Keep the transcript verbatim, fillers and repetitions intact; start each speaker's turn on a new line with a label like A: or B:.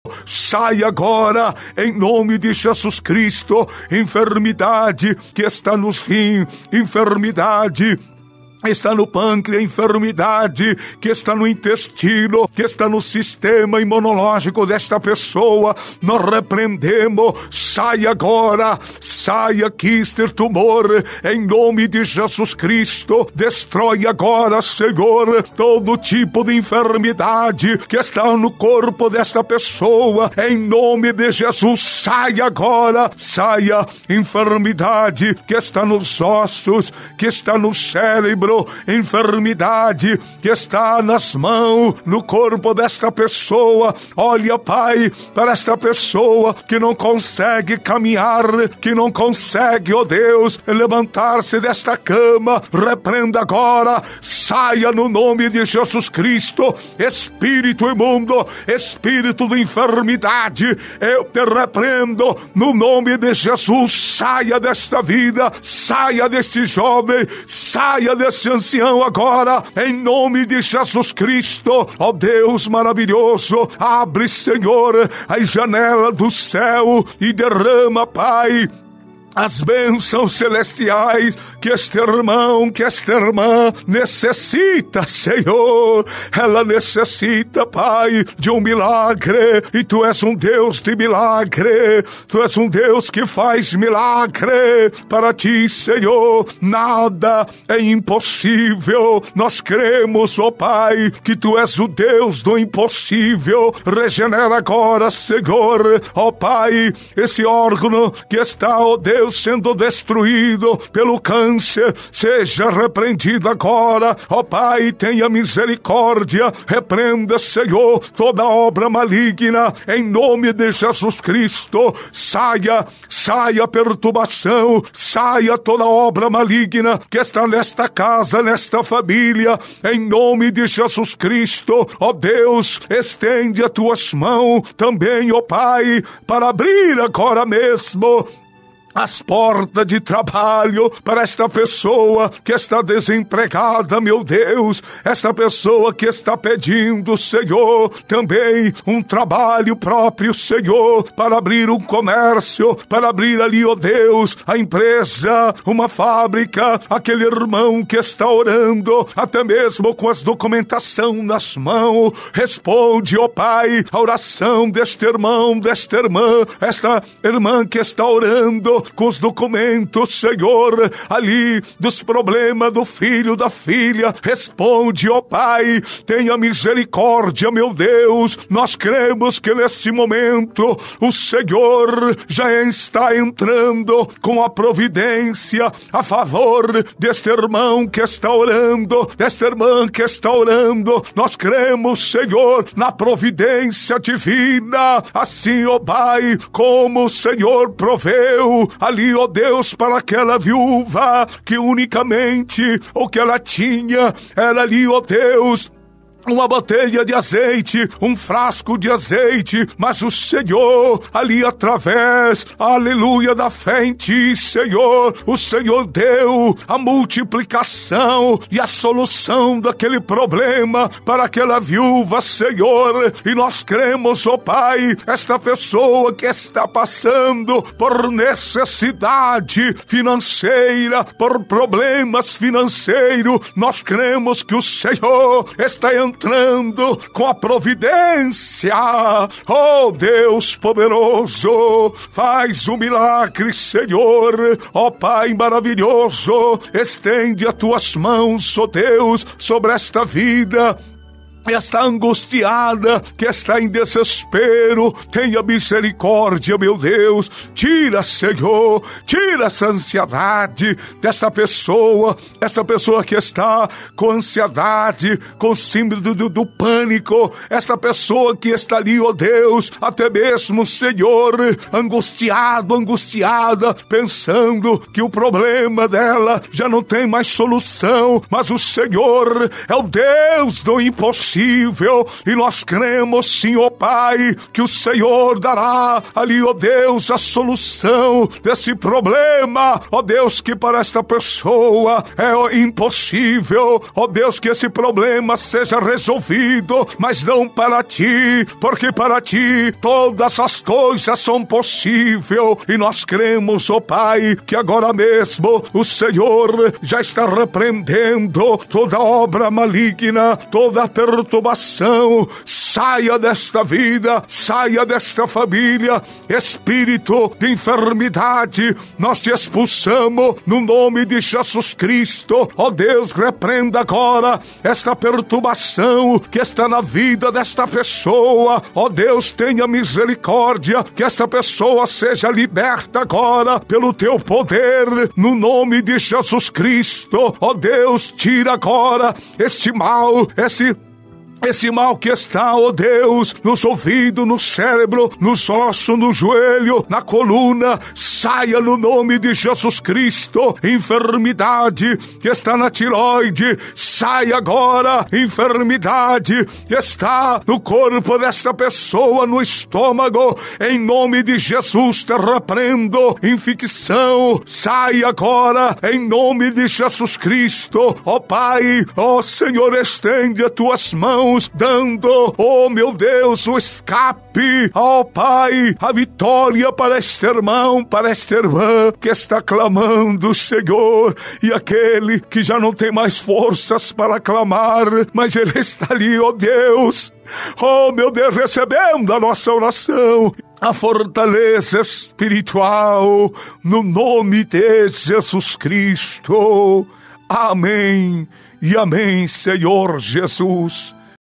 A: Sai agora, em nome de Jesus Cristo, enfermidade que está nos rins, enfermidade está no pâncreas, enfermidade que está no intestino, que está no sistema imunológico desta pessoa, nós repreendemos, sai agora, saia quister, tumor, em nome de Jesus Cristo, destrói agora, Senhor, todo tipo de enfermidade que está no corpo desta pessoa, em nome de Jesus, saia agora, saia enfermidade que está nos ossos, que está no cérebro, enfermidade que está nas mãos, no corpo desta pessoa. Olha, Pai, para esta pessoa que não consegue caminhar, que não consegue, ó Deus, levantar-se desta cama, repreenda agora, saia no nome de Jesus Cristo, espírito imundo, espírito de enfermidade, eu te repreendo no nome de Jesus, saia desta vida, saia deste jovem, saia desse ancião agora, em nome de Jesus Cristo. Ó Deus maravilhoso, abre, Senhor, a janela do céu e derrama, Pai, as bênçãos celestiais que este irmão, que esta irmã necessita, Senhor. Ela necessita, Pai, de um milagre, e Tu és um Deus de milagre, Tu és um Deus que faz milagre. Para Ti, Senhor, nada é impossível. Nós cremos, ó Pai, que Tu és o Deus do impossível. Regenera agora, Senhor, ó Pai, esse órgão que está, ó Deus, sendo destruído pelo câncer, seja repreendido agora, ó Pai, tenha misericórdia, repreenda, Senhor, toda obra maligna, em nome de Jesus Cristo, saia, saia a perturbação, saia toda obra maligna que está nesta casa, nesta família, em nome de Jesus Cristo, ó Deus, estende as Tuas mãos também, ó Pai, para abrir agora mesmo as portas de trabalho para esta pessoa que está desempregada, meu Deus, esta pessoa que está pedindo, Senhor, também um trabalho próprio, Senhor, para abrir um comércio, para abrir ali, ó Deus, a empresa, uma fábrica, aquele irmão que está orando, até mesmo com as documentação nas mãos, responde, ó Pai, a oração deste irmão, desta irmã, esta irmã que está orando, com os documentos, Senhor, ali dos problemas do filho, da filha, responde, ó Pai, tenha misericórdia, meu Deus, nós cremos que neste momento o Senhor já está entrando com a providência a favor deste irmão que está orando, desta irmã que está orando, nós cremos, Senhor, na providência divina, assim, ó Pai, como o Senhor proveu ali, ó Deus, para aquela viúva que unicamente o que ela tinha era ali, ó Deus, uma botelha de azeite, um frasco de azeite, mas o Senhor, ali através, aleluia, da fé em Ti, Senhor, o Senhor deu a multiplicação e a solução daquele problema para aquela viúva, Senhor, e nós cremos, ó Pai, esta pessoa que está passando por necessidade financeira, por problemas financeiros, nós cremos que o Senhor está entrando entrando com a providência. Oh Deus poderoso, faz um milagre, Senhor. Oh Pai maravilhoso, estende as Tuas mãos, oh Deus, sobre esta vida, esta angustiada, que está em desespero, tenha misericórdia, meu Deus, tira, Senhor, tira essa ansiedade desta pessoa, essa pessoa que está com ansiedade, com síndrome do, do pânico, esta pessoa que está ali, ó Deus, até mesmo, Senhor, angustiado, angustiada, pensando que o problema dela já não tem mais solução, mas o Senhor é o Deus do impossível. impossível, e nós cremos, sim, ó Pai, que o Senhor dará ali, ó Deus, a solução desse problema, ó Deus, que para esta pessoa é impossível, ó Deus, que esse problema seja resolvido, mas não para ti, porque para ti todas as coisas são possíveis, e nós cremos, ó Pai, que agora mesmo o Senhor já está repreendendo toda obra maligna, toda perturbação. Saia desta vida, saia desta família, espírito de enfermidade, nós te expulsamos no nome de Jesus Cristo. Ó Deus, repreenda agora esta perturbação que está na vida desta pessoa. Ó Deus, tenha misericórdia, que esta pessoa seja liberta agora pelo teu poder, no nome de Jesus Cristo. Ó Deus, tira agora este mal, esse Esse mal que está, ó Deus, nos ouvidos, no cérebro, nos ossos, no joelho, na coluna, saia no nome de Jesus Cristo. Enfermidade que está na tiroide, saia agora. Enfermidade que está no corpo desta pessoa, no estômago, em nome de Jesus, te repreendo. Infecção, saia agora, em nome de Jesus Cristo. Ó Pai, ó Senhor, estende as tuas mãos, dando, oh meu Deus, o escape, ó Pai, a vitória para este irmão, para esta irmã que está clamando, Senhor, e aquele que já não tem mais forças para clamar, mas ele está ali, ó Deus, oh meu Deus, recebendo a nossa oração, a fortaleza espiritual, no nome de Jesus Cristo. Amém e amém, Senhor Jesus.